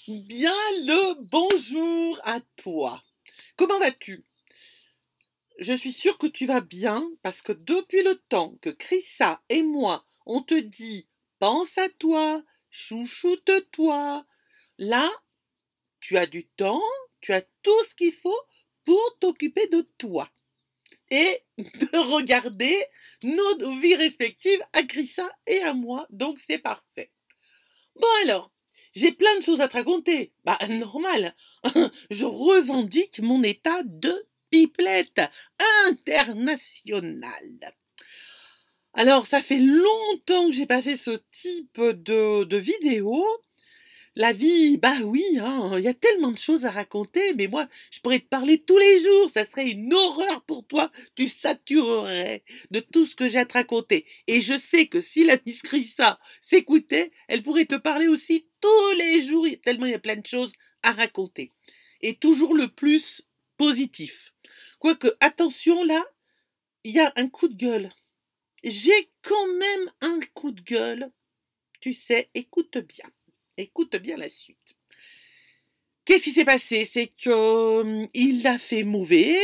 Bien le bonjour à toi. Comment vas-tu? Je suis sûre que tu vas bien parce que depuis le temps que Chrissa et moi, on te dit pense à toi, chouchoute-toi, là, tu as du temps, tu as tout ce qu'il faut pour t'occuper de toi et de regarder nos vies respectives à Chrissa et à moi, donc c'est parfait. Bon alors, j'ai plein de choses à te raconter. Bah normal. Je revendique mon état de pipelette internationale. Alors, ça fait longtemps que j'ai pas fait ce type de vidéo. La vie, bah oui, hein, il y a tellement de choses à raconter, mais moi, je pourrais te parler tous les jours, ça serait une horreur pour toi, tu saturerais de tout ce que j'ai à te raconter. Et je sais que si la Miss Chrissa s'écoutait, elle pourrait te parler aussi tous les jours, tellement il y a plein de choses à raconter. Et toujours le plus positif. Quoique, attention là, il y a un coup de gueule. J'ai quand même un coup de gueule. Tu sais, écoute bien. Écoute bien la suite. Qu'est-ce qui s'est passé? C'est que il a fait mauvais.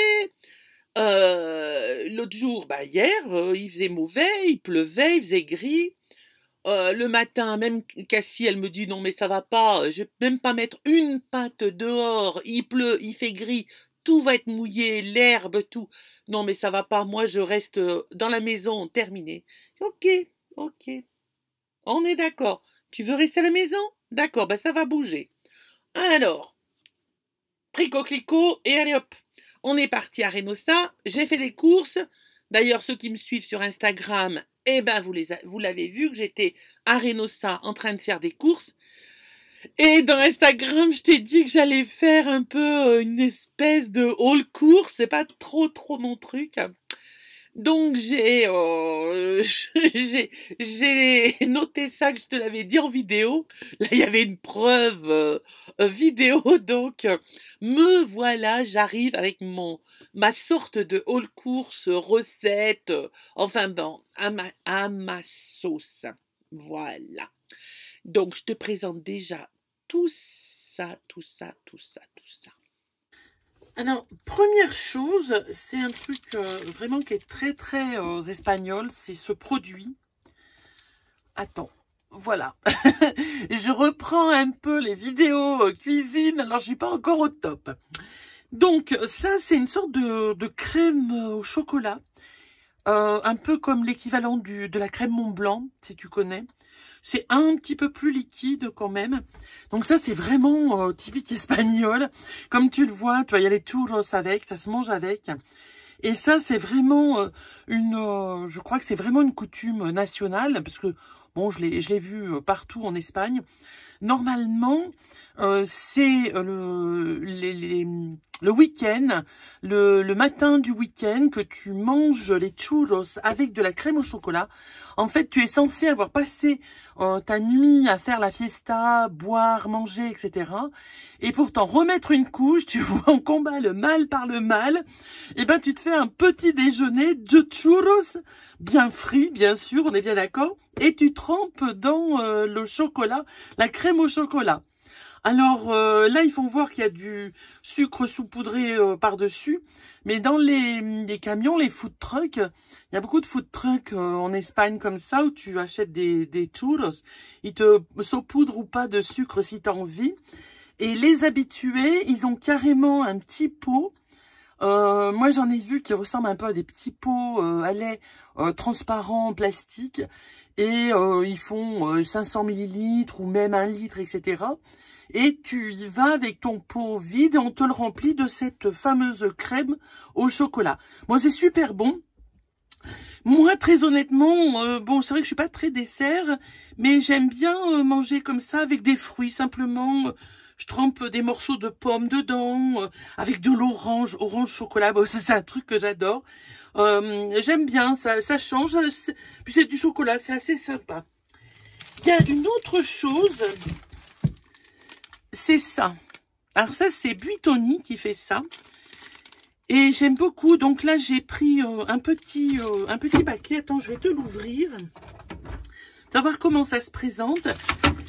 L'autre jour, bah hier, il faisait mauvais, il pleuvait, il faisait gris. Le matin, même Cassie, elle me dit non mais ça va pas, je vais même pas mettre une patte dehors. Il pleut, il fait gris, tout va être mouillé, l'herbe, tout. Non mais ça va pas, moi je reste dans la maison, terminé. Ok, ok. On est d'accord. Tu veux rester à la maison? D'accord, ben ça va bouger. Alors, pricot-clicot, et allez hop. On est parti à Reynosa, j'ai fait des courses. D'ailleurs, ceux qui me suivent sur Instagram, eh ben vous l'avez vu que j'étais à Reynosa en train de faire des courses. Et dans Instagram, je t'ai dit que j'allais faire un peu une espèce de haul course. C'est pas trop mon truc. Donc j'ai noté ça que je te l'avais dit en vidéo. Là il y avait une preuve vidéo donc me voilà, j'arrive avec ma sorte de haul course recette enfin bon à ma sauce. Voilà. Donc je te présente déjà tout ça. Alors, première chose, c'est un truc vraiment qui est très espagnol, c'est ce produit. Attends, voilà. Je reprends un peu les vidéos cuisine, alors je suis pas encore au top. Donc, ça, c'est une sorte de crème au chocolat, un peu comme l'équivalent de la crème Mont Blanc, si tu connais. C'est un petit peu plus liquide quand même. Donc ça, c'est vraiment typique espagnol. Comme tu le vois, tu vois, il y a les churros avec, ça se mange avec. Et ça, c'est vraiment je crois que c'est vraiment une coutume nationale, parce que, bon, je l'ai vu partout en Espagne. Normalement, c'est le week-end, le matin du week-end, que tu manges les churros avec de la crème au chocolat. En fait, tu es censé avoir passé ta nuit à faire la fiesta, boire, manger, etc. Et pour t'en remettre une couche, tu vois, on combat le mal par le mal. Et ben, tu te fais un petit déjeuner de churros, bien frit, bien sûr, on est bien d'accord. Et tu trempes dans le chocolat, la crème au chocolat. Alors là, ils font voir qu'il y a du sucre saupoudré par-dessus. Mais dans les camions, les food trucks, il y a beaucoup de food trucks en Espagne comme ça, où tu achètes des churros. Ils te saupoudrent ou pas de sucre si tu as envie. Et les habitués, ils ont carrément un petit pot. Moi, j'en ai vu qui ressemblent un peu à des petits pots à lait transparents, plastique. Et ils font 500 millilitres ou même 1 litre, etc. Et tu y vas avec ton pot vide et on te le remplit de cette fameuse crème au chocolat. Moi, c'est super bon. Moi, très honnêtement, bon, c'est vrai que je suis pas très dessert, mais j'aime bien manger comme ça avec des fruits, simplement. Je trempe des morceaux de pommes dedans, avec de l'orange, orange chocolat. Bon, c'est un truc que j'adore. J'aime bien, ça change. Puis c'est du chocolat, c'est assez sympa. Il y a une autre chose, c'est ça. Alors ça, c'est Buitoni qui fait ça. Et j'aime beaucoup. Donc là, j'ai pris un petit paquet. Attends, je vais te l'ouvrir. Savoir comment ça se présente.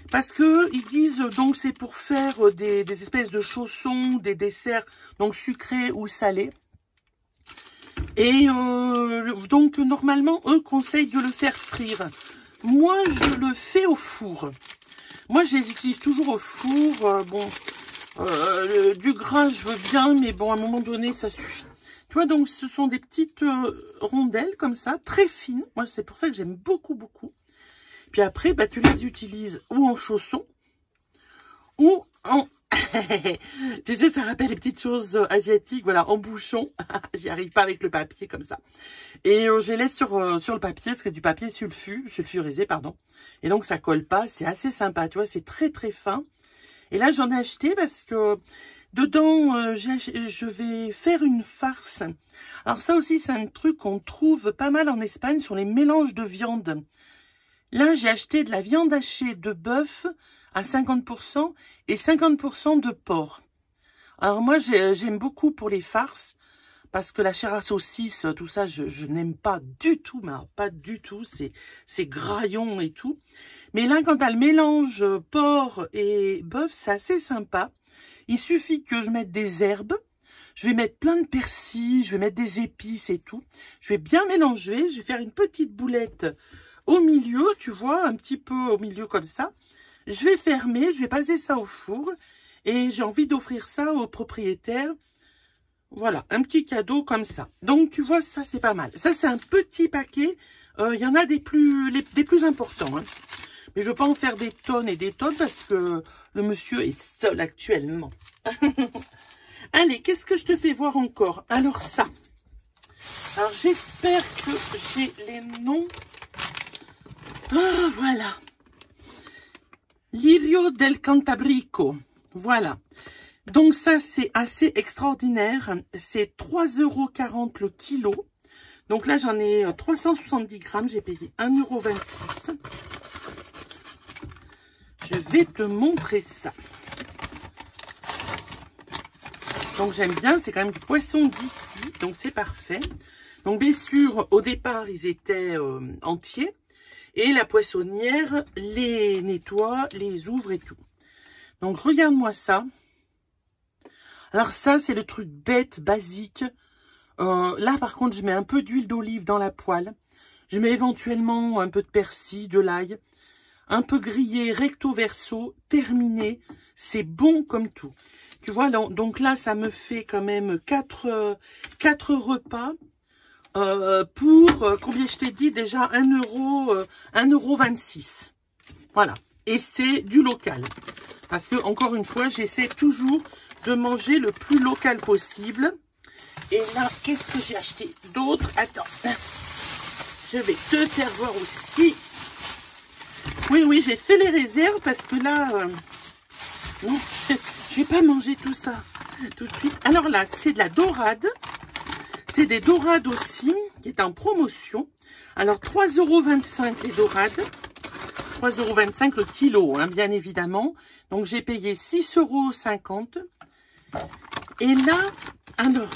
Parce que ils disent donc c'est pour faire des espèces de chaussons, des desserts donc sucrés ou salés. Et donc normalement eux conseillent de le faire frire. Moi je le fais au four. Moi je les utilise toujours au four. Du gras je veux bien, mais bon à un moment donné ça suffit. Tu vois, donc ce sont des petites rondelles comme ça, très fines. Moi c'est pour ça que j'aime beaucoup. Puis après, bah, tu les utilises ou en chaussons, ou en... tu sais, ça rappelle les petites choses asiatiques, voilà, en bouchon. J'y arrive pas avec le papier comme ça. Et je les laisse sur le papier, c'est du papier sulfurisé, pardon. Et donc, ça colle pas, c'est assez sympa, tu vois, c'est très fin. Et là, j'en ai acheté parce que dedans, je vais faire une farce. Alors ça aussi, c'est un truc qu'on trouve pas mal en Espagne sur les mélanges de viande. Là, j'ai acheté de la viande hachée de bœuf à 50% et 50% de porc. Alors moi, j'aime beaucoup pour les farces, parce que la chair à saucisse, tout ça, je n'aime pas du tout, mais alors pas du tout, c'est graillon et tout. Mais là, quand t'as le mélange porc et bœuf, c'est assez sympa. Il suffit que je mette des herbes, je vais mettre plein de persil, je vais mettre des épices et tout. Je vais bien mélanger, je vais faire une petite boulette au milieu, tu vois, un petit peu au milieu comme ça. Je vais fermer, je vais passer ça au four et j'ai envie d'offrir ça aux propriétaires. Voilà, un petit cadeau comme ça. Donc, tu vois, ça, c'est pas mal. Ça, c'est un petit paquet. Il y en a des plus importants. Hein. Mais je ne veux pas en faire des tonnes et des tonnes parce que le monsieur est seul actuellement. Allez, qu'est-ce que je te fais voir encore? Alors, ça. Alors, j'espère que j'ai les noms. Ah, voilà. Livio del Cantabrico. Voilà. Donc ça, c'est assez extraordinaire. C'est 3,40 € le kilo. Donc là, j'en ai 370 grammes. J'ai payé 1,26 €. Je vais te montrer ça. Donc j'aime bien. C'est quand même du poisson d'ici. Donc c'est parfait. Donc bien sûr, au départ, ils étaient entiers. Et la poissonnière les nettoie, les ouvre et tout. Donc, regarde-moi ça. Alors ça, c'est le truc bête, basique. Là, par contre, je mets un peu d'huile d'olive dans la poêle. Je mets éventuellement un peu de persil, de l'ail. Un peu grillé, recto verso, terminé. C'est bon comme tout. Tu vois, donc là, ça me fait quand même 4 repas. Pour combien je t'ai dit déjà 1,26 €. Voilà. Et c'est du local. Parce que, encore une fois, j'essaie toujours de manger le plus local possible. Et là, qu'est-ce que j'ai acheté d'autre? Attends. Je vais te faire voir aussi. Oui, j'ai fait les réserves parce que là... non, je vais pas manger tout ça tout de suite. Alors là, c'est de la dorade. C'est des dorades aussi, qui est en promotion. Alors, 3,25 € les dorades. 3,25 € le kilo, hein, bien évidemment. Donc, j'ai payé 6,50 €. Et là, alors,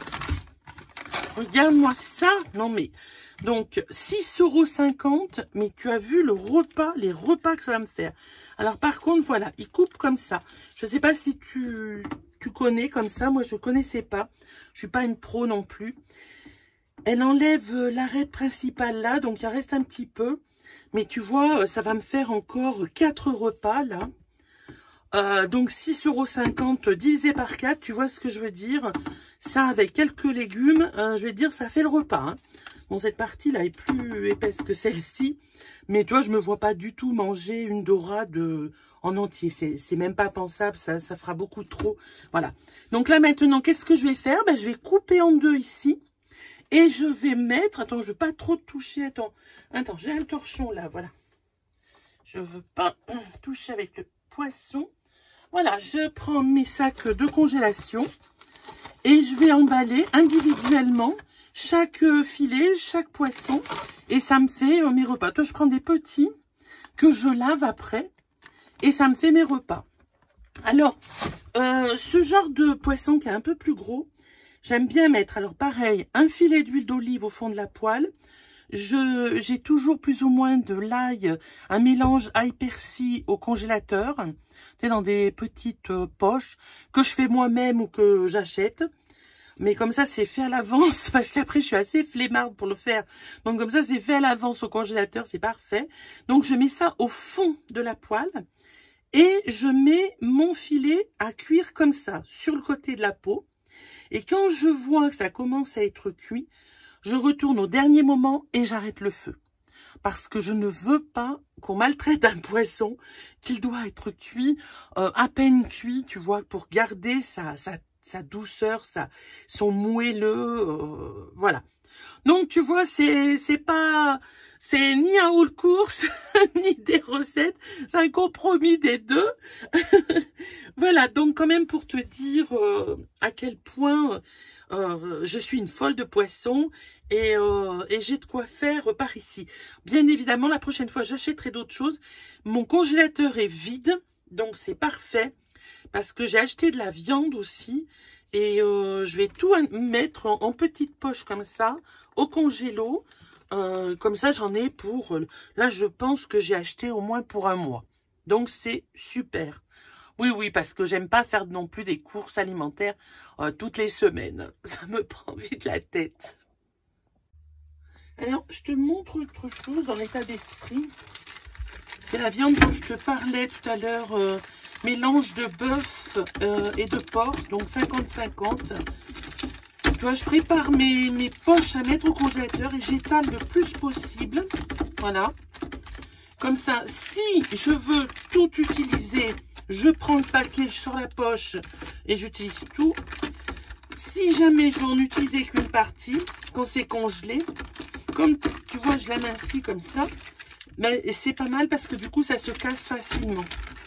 regarde-moi ça. Non, mais, donc, 6,50 €. Mais tu as vu le repas, les repas que ça va me faire. Alors, par contre, voilà, il coupe comme ça. Je ne sais pas si tu connais comme ça. Moi, je ne connaissais pas. Je suis pas une pro non plus. Elle enlève l'arête principale là, donc il en reste un petit peu. Mais tu vois, ça va me faire encore 4 repas là. Donc 6,50 € divisé par 4, tu vois ce que je veux dire? Ça avec quelques légumes, je vais dire ça fait le repas. Hein. Bon, cette partie là est plus épaisse que celle-ci. Mais tu vois, je me vois pas du tout manger une dorade en entier. C'est même pas pensable, ça fera beaucoup trop. Voilà. Donc là maintenant, qu'est-ce que je vais faire? Ben, je vais couper en deux ici. Et je vais mettre... Attends, je veux pas trop toucher. Attends, j'ai un torchon là, voilà. Je veux pas toucher avec le poisson. Voilà, je prends mes sacs de congélation. Et je vais emballer individuellement chaque filet, chaque poisson. Et ça me fait mes repas. Toi, je prends des petits que je lave après. Et ça me fait mes repas. Alors, ce genre de poisson qui est un peu plus gros, j'aime bien mettre, alors pareil, un filet d'huile d'olive au fond de la poêle. j'ai toujours plus ou moins de l'ail, un mélange ail-persil au congélateur, dans des petites poches que je fais moi-même ou que j'achète. Mais comme ça, c'est fait à l'avance, parce qu'après, je suis assez flemmarde pour le faire. Donc, comme ça, c'est fait à l'avance au congélateur, c'est parfait. Donc, je mets ça au fond de la poêle. Et je mets mon filet à cuire comme ça, sur le côté de la peau. Et quand je vois que ça commence à être cuit, je retourne au dernier moment et j'arrête le feu. Parce que je ne veux pas qu'on maltraite un poisson, qu'il doit être cuit, à peine cuit, tu vois, pour garder sa douceur, son moelleux, voilà. Donc, tu vois, c'est ni un haul course, ni des recettes, c'est un compromis des deux. Voilà, donc quand même pour te dire à quel point je suis une folle de poissons et j'ai de quoi faire par ici. Bien évidemment, la prochaine fois, j'achèterai d'autres choses. Mon congélateur est vide, donc c'est parfait. Parce que j'ai acheté de la viande aussi. Et je vais tout mettre en petites poches comme ça, au congélo. Comme ça, j'en ai pour... Là, je pense que j'ai acheté au moins pour un mois. Donc, c'est super. Oui, oui, parce que j'aime pas faire non plus des courses alimentaires toutes les semaines. Ça me prend vite la tête. Alors, je te montre autre chose dans l'état d'esprit. C'est la viande dont je te parlais tout à l'heure... mélange de bœuf et de porc, donc 50-50. Tu vois, je prépare mes poches à mettre au congélateur et j'étale le plus possible. Voilà. Comme ça, si je veux tout utiliser, je prends le paquet, je sors la poche et j'utilise tout. Si jamais je veux en utiliser qu'une partie, quand c'est congelé, comme tu vois, je l'amincis comme ça, mais c'est pas mal parce que du coup, ça se casse facilement.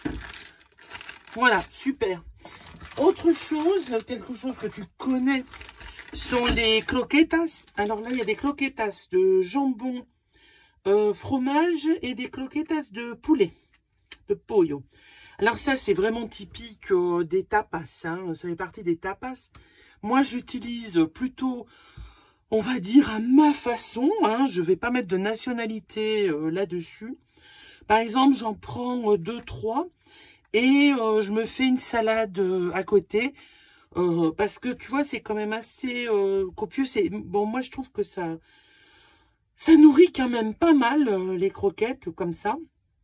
Voilà, super. Autre chose, quelque chose que tu connais, sont les croquetas. Alors là, il y a des croquetas de jambon, fromage et des croquetas de poulet, de pollo. Alors ça, c'est vraiment typique des tapas, hein. Ça fait partie des tapas. Moi, j'utilise plutôt, on va dire, à ma façon, hein. Je ne vais pas mettre de nationalité là-dessus. Par exemple, j'en prends 2-3. Et je me fais une salade à côté, parce que tu vois, c'est quand même assez copieux. Bon, moi, je trouve que ça nourrit quand même pas mal les croquettes, comme ça.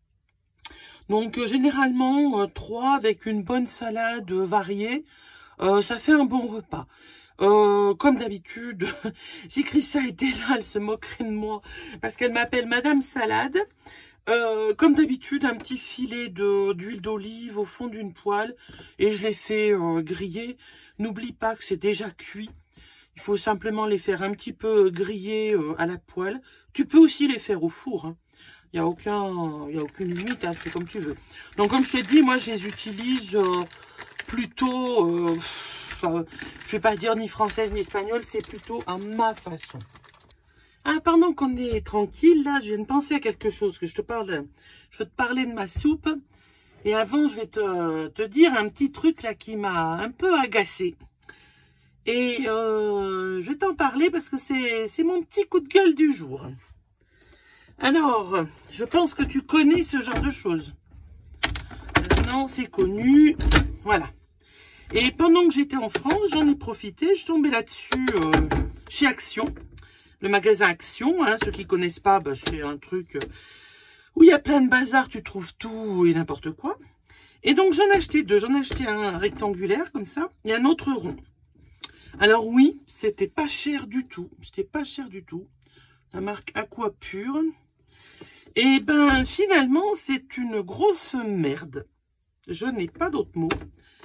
Donc, généralement, 3 avec une bonne salade variée, ça fait un bon repas. Comme d'habitude, si Chrissa était là, elle se moquerait de moi, parce qu'elle m'appelle Madame Salade. Comme d'habitude, un petit filet d'huile d'olive au fond d'une poêle et je les fais griller. N'oublie pas que c'est déjà cuit. Il faut simplement les faire un petit peu griller à la poêle. Tu peux aussi les faire au four, hein. Il n'y a aucune limite, hein, c'est comme tu veux. Donc comme je te dis, moi je les utilise plutôt, je vais pas dire ni française ni espagnole, c'est plutôt à ma façon. Ah, pendant qu'on est tranquille, là, je viens de penser à quelque chose, que je veux te parler de ma soupe. Et avant, je vais te dire un petit truc, là, qui m'a un peu agacée. Et je vais t'en parler parce que c'est mon petit coup de gueule du jour. Alors, je pense que tu connais ce genre de choses. Non, c'est connu. Voilà. Et pendant que j'étais en France, j'en ai profité. Je tombais là-dessus chez Action. Le magasin Action, hein, ceux qui ne connaissent pas, bah, c'est un truc où il y a plein de bazar, tu trouves tout et n'importe quoi. Et donc, j'en ai acheté 2. J'en ai acheté un rectangulaire, comme ça, et un autre rond. Alors oui, c'était pas cher du tout. C'était pas cher du tout. La marque Aquapure. Et ben, finalement, c'est une grosse merde. Je n'ai pas d'autre mot.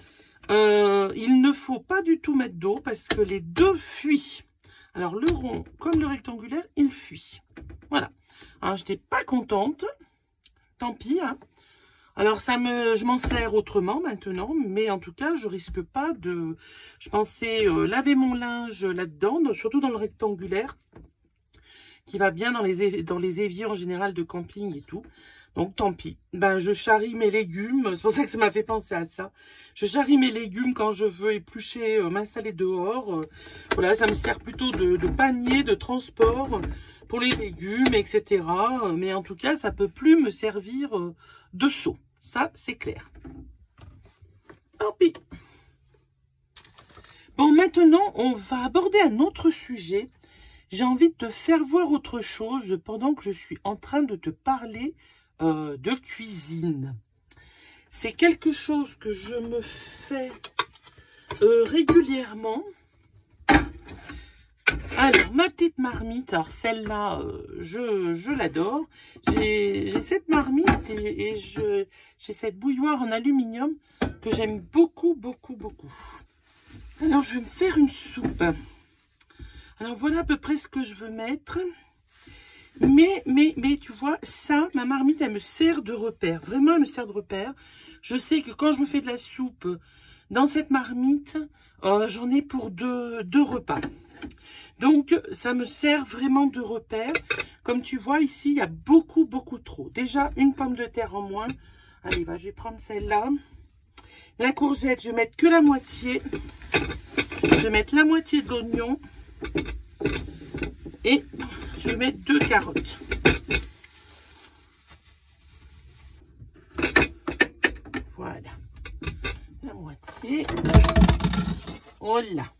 Il ne faut pas du tout mettre d'eau parce que les deux fuient. Alors, le rond, comme le rectangulaire, il fuit. Voilà. Alors, je n'étais pas contente. Tant pis, hein. Alors, je m'en sers autrement maintenant. Mais en tout cas, je risque pas de... Je pensais laver mon linge là-dedans, surtout dans le rectangulaire, qui va bien dans les éviers en général de camping et tout. Donc, tant pis. Ben, je charrie mes légumes. C'est pour ça que ça m'a fait penser à ça. Je charrie mes légumes quand je veux éplucher, m'installer dehors. Voilà, ça me sert plutôt de panier, de transport. pour les légumes, etc. Mais en tout cas, ça peut plus me servir de seau. Ça, c'est clair. Tant pis. Bon, maintenant, on va aborder un autre sujet. J'ai envie de te faire voir autre chose pendant que je suis en train de te parler de cuisine. C'est quelque chose que je me fais régulièrement. Alors, ma petite marmite, alors celle-là, je l'adore. J'ai cette marmite et j'ai cette bouilloire en aluminium que j'aime beaucoup, beaucoup, beaucoup. Alors, je vais me faire une soupe. Alors, voilà à peu près ce que je veux mettre. Mais tu vois, ça, ma marmite, elle me sert de repère. Vraiment, elle me sert de repère. Je sais que quand je me fais de la soupe dans cette marmite, j'en ai pour deux repas. Donc, ça me sert vraiment de repère. Comme tu vois, ici, il y a beaucoup, beaucoup trop. Déjà, une pomme de terre en moins. Allez, je vais prendre celle-là. La courgette, je vais mettre que la moitié. Je vais mettre la moitié d'oignon. Et je vais mettre 2 carottes. Voilà. La moitié. Voilà.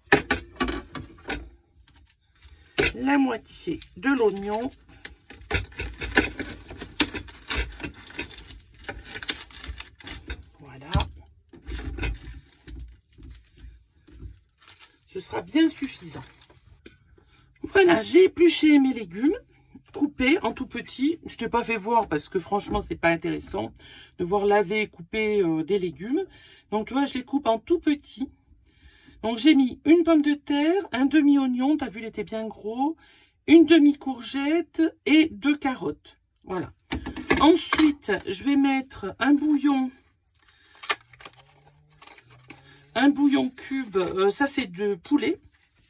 La moitié de l'oignon. Voilà. Ce sera bien suffisant. Voilà, j'ai épluché mes légumes, coupés en tout petit. Je ne t'ai pas fait voir parce que franchement, c'est pas intéressant de voir laver et couper des légumes. Donc, tu vois, je les coupe en tout petit. Donc, j'ai mis une pomme de terre, un demi-oignon, tu as vu, il était bien gros, une demi-courgette et 2 carottes. Voilà. Ensuite, je vais mettre un bouillon cube, ça c'est de poulet.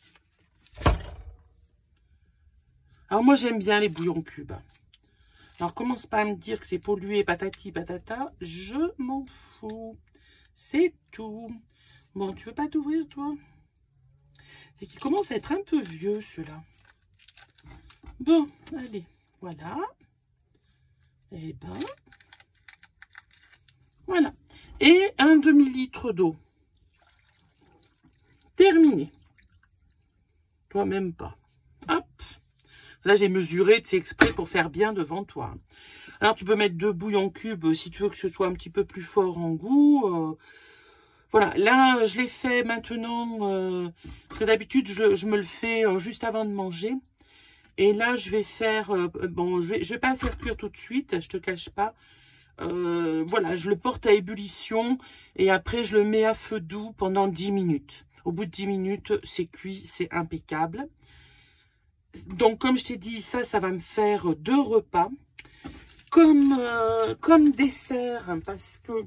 Alors moi j'aime bien les bouillons cubes. Alors commence pas à me dire que c'est pollué, patati patata, je m'en fous. C'est tout. Bon, tu veux pas t'ouvrir toi? C'est qu'il commence à être un peu vieux ceux-là. Bon, allez, voilà. Et ben, voilà. Et un demi-litre d'eau. Terminé. Toi même pas. Hop. Là, j'ai mesuré, c'est exprès pour faire bien devant toi. Alors, tu peux mettre 2 bouillons cubes si tu veux que ce soit un petit peu plus fort en goût. Voilà, là, je l'ai fait maintenant, parce que d'habitude, je me le fais juste avant de manger. Et là, je vais faire, bon, je vais pas le faire cuire tout de suite, je te cache pas. Voilà, je le porte à ébullition et après, je le mets à feu doux pendant 10 minutes. Au bout de 10 minutes, c'est cuit, c'est impeccable. Donc, comme je t'ai dit, ça va me faire 2 repas. Comme dessert, parce que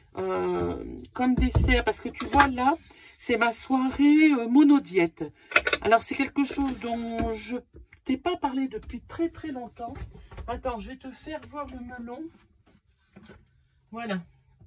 tu vois là, c'est ma soirée monodiète. Alors, c'est quelque chose dont je t'ai pas parlé depuis très très longtemps. Attends, je vais te faire voir le melon. Voilà.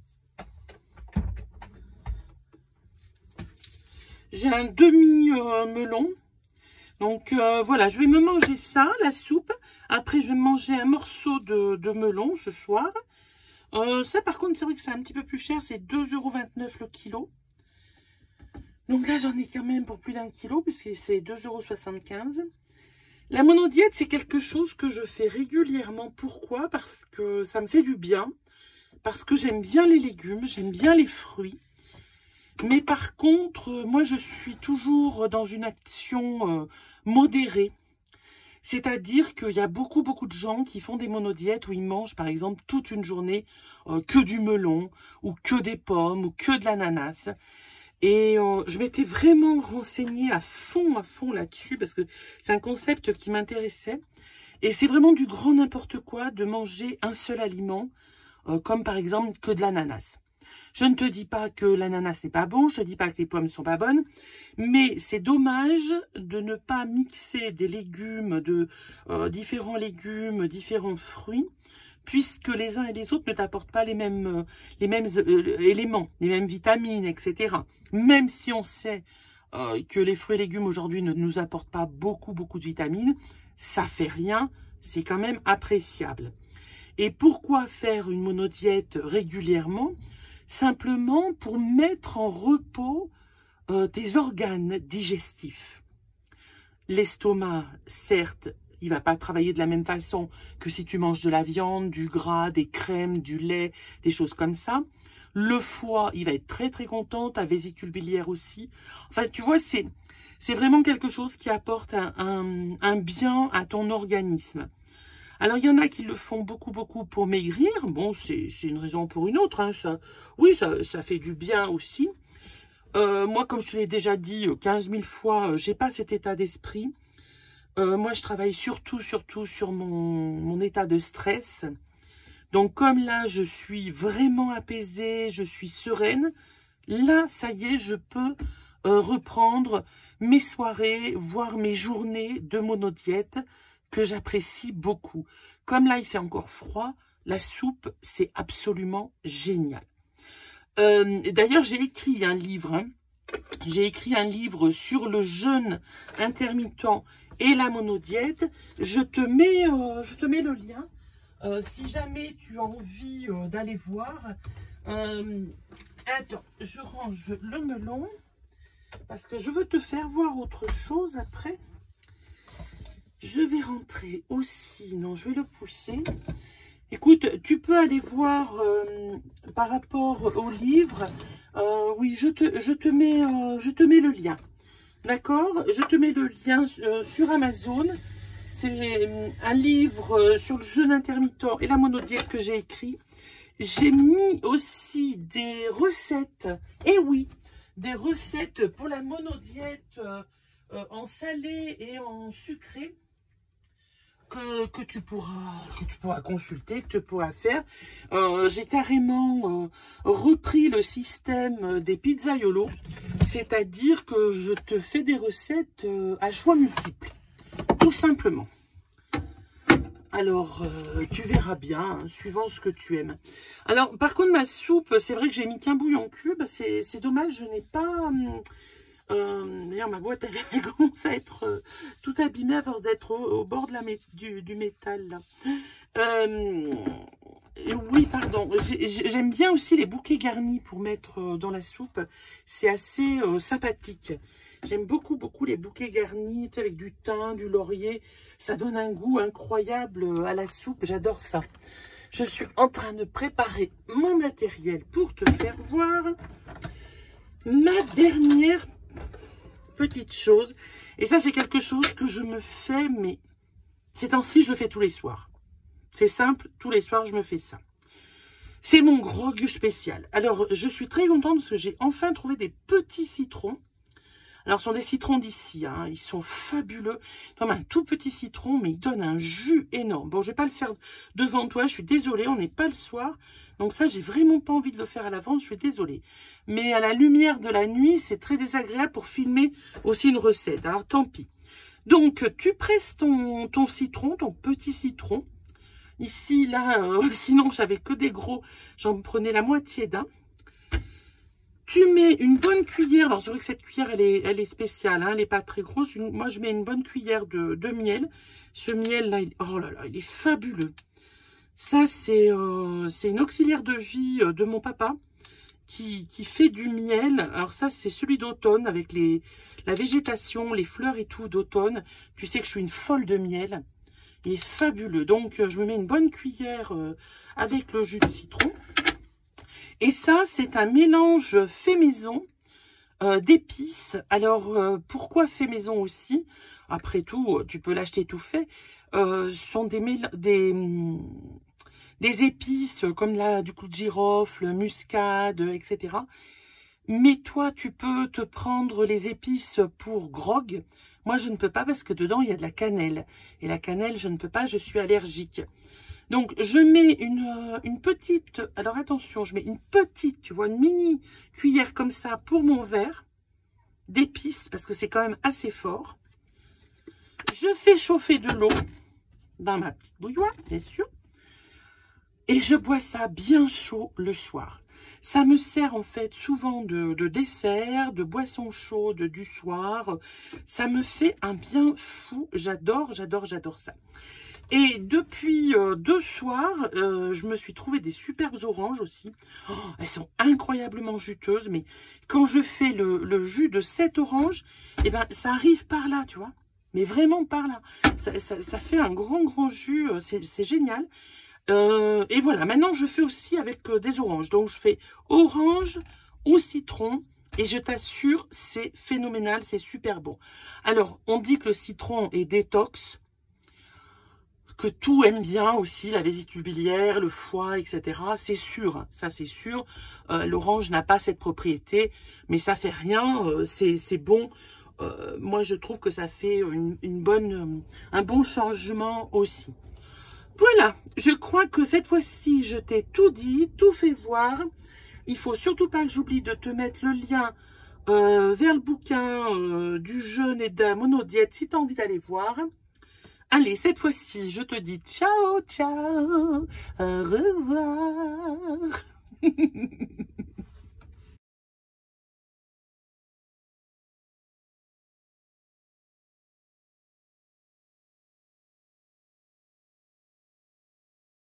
J'ai un demi-melon. Donc, voilà, je vais me manger ça, la soupe. Après, je vais manger un morceau de melon ce soir. Ça, par contre, c'est vrai que c'est un petit peu plus cher. C'est 2,29 € le kilo. Donc là, j'en ai quand même pour plus d'1 kilo, puisque c'est 2,75 €. La monodiète, c'est quelque chose que je fais régulièrement. Pourquoi? Parce que ça me fait du bien. Parce que j'aime bien les légumes, j'aime bien les fruits. Mais par contre, moi, je suis toujours dans une action modérée. C'est-à-dire qu'il y a beaucoup de gens qui font des monodiètes où ils mangent, par exemple, toute une journée que du melon, ou que des pommes, ou que de l'ananas. Et je m'étais vraiment renseignée à fond là-dessus, parce que c'est un concept qui m'intéressait. Et c'est vraiment du grand n'importe quoi de manger un seul aliment, comme par exemple que de l'ananas. Je ne te dis pas que l'ananas n'est pas bon, je ne te dis pas que les pommes ne sont pas bonnes, mais c'est dommage de ne pas mixer des légumes, différents légumes, différents fruits, puisque les uns et les autres ne t'apportent pas les mêmes éléments, les mêmes vitamines, etc. Même si on sait que les fruits et légumes aujourd'hui ne nous apportent pas beaucoup de vitamines, ça fait rien, c'est quand même appréciable. Et pourquoi faire une monodiète régulièrement? Simplement pour mettre en repos tes organes digestifs. L'estomac, certes, il va pas travailler de la même façon que si tu manges de la viande, du gras, des crèmes, du lait, des choses comme ça. Le foie, il va être très très content, ta vésicule biliaire aussi. Enfin, tu vois, c'est vraiment quelque chose qui apporte un bien à ton organisme. Alors, il y en a qui le font beaucoup pour maigrir. Bon, c'est une raison pour une autre. Hein. Oui, ça fait du bien aussi. Moi, comme je te l'ai déjà dit 15 000 fois, j'ai pas cet état d'esprit. Moi, je travaille surtout sur mon état de stress. Donc, comme là, je suis vraiment apaisée, je suis sereine, là, ça y est, je peux reprendre mes soirées, voire mes journées de monodiète que j'apprécie beaucoup. Comme là, il fait encore froid, la soupe, c'est absolument génial. D'ailleurs, j'ai écrit un livre, hein. J'ai écrit un livre sur le jeûne intermittent et la monodiète. Je te mets le lien. Si jamais tu as envie d'aller voir. Attends, je range le melon. Parce que je veux te faire voir autre chose après. Je vais rentrer aussi. Non, je vais le pousser. Écoute, tu peux aller voir par rapport au livre. Oui, je te mets le lien. D'accord? Je te mets le lien sur Amazon. C'est un livre sur le jeûne intermittent et la monodiète que j'ai écrit. J'ai mis aussi des recettes. Et oui, des recettes pour la monodiète en salé et en sucré. Que tu pourras consulter, que tu pourras faire. J'ai carrément repris le système des pizzaiolos, c'est-à-dire que je te fais des recettes à choix multiples, tout simplement. Alors, tu verras bien, hein, suivant ce que tu aimes. Alors, par contre, ma soupe, c'est vrai que j'ai mis qu'un bouillon cube, c'est dommage, je n'ai pas... D'ailleurs, ma boîte, elle commence à être tout abîmée à force d'être au bord de du métal. Là. Oui, pardon. J'aime bien aussi les bouquets garnis pour mettre dans la soupe. C'est assez sympathique. J'aime beaucoup les bouquets garnis avec du thym, du laurier. Ça donne un goût incroyable à la soupe. J'adore ça. Je suis en train de préparer mon matériel pour te faire voir ma dernière petite chose, et ça c'est quelque chose que je me fais, mais ces temps-ci je le fais tous les soirs. C'est simple, tous les soirs je me fais ça. C'est mon grog spécial. Alors je suis très contente parce que j'ai enfin trouvé des petits citrons. Alors ce sont des citrons d'ici, hein, ils sont fabuleux. Comme un tout petit citron, mais ils donnent un jus énorme. Bon, je vais pas le faire devant toi, je suis désolée, on n'est pas le soir. Donc ça, j'ai vraiment pas envie de le faire à l'avance, je suis désolée. Mais à la lumière de la nuit, c'est très désagréable pour filmer aussi une recette. Alors tant pis. Donc tu presses ton citron, ton petit citron. Ici, là, sinon j'avais que des gros, j'en prenais la moitié d'un. Tu mets une bonne cuillère, alors c'est vrai que cette cuillère, elle est spéciale, hein, elle n'est pas très grosse. Moi, je mets une bonne cuillère de miel. Ce miel-là, oh là là, il est fabuleux. Ça, c'est une auxiliaire de vie de mon papa qui fait du miel. Alors ça, c'est celui d'automne avec la végétation, les fleurs et tout d'automne. Tu sais que je suis une folle de miel. Il est fabuleux. Donc, je me mets une bonne cuillère avec le jus de citron. Et ça, c'est un mélange fait maison d'épices. Alors, pourquoi fait maison aussi? Après tout, tu peux l'acheter tout fait. Ce sont des épices comme du clou de girofle, muscade, etc. Mais toi, tu peux te prendre les épices pour grog. Moi, je ne peux pas parce que dedans, il y a de la cannelle. Et la cannelle, je ne peux pas, je suis allergique. Donc, je mets une petite... Alors, attention, je mets une petite, tu vois, une mini cuillère comme ça pour mon verre d'épices, parce que c'est quand même assez fort. Je fais chauffer de l'eau dans ma petite bouilloire, bien sûr. Et je bois ça bien chaud le soir. Ça me sert en fait souvent de dessert, de boisson chaude du soir. Ça me fait un bien fou. J'adore, j'adore, j'adore ça. Et depuis 2 soirs, je me suis trouvé des superbes oranges aussi. Oh, elles sont incroyablement juteuses, mais quand je fais le jus de cette orange, eh ben, ça arrive par là, tu vois. Mais vraiment par là. Ça fait un grand jus, c'est génial. Et voilà, maintenant je fais aussi avec des oranges. Donc je fais orange au citron. Et je t'assure, c'est phénoménal, c'est super bon. Alors, on dit que le citron est détox, que tout aime bien aussi, la vésicule biliaire, le foie, etc. C'est sûr, hein, ça c'est sûr. L'orange n'a pas cette propriété, mais ça fait rien, c'est bon. Moi, je trouve que ça fait un bon changement aussi. Voilà, je crois que cette fois-ci, je t'ai tout dit, tout fait voir. Il faut surtout pas que j'oublie de te mettre le lien vers le bouquin du jeûne et de la monodiète si tu as envie d'aller voir. Allez, cette fois-ci, je te dis ciao, ciao, au revoir.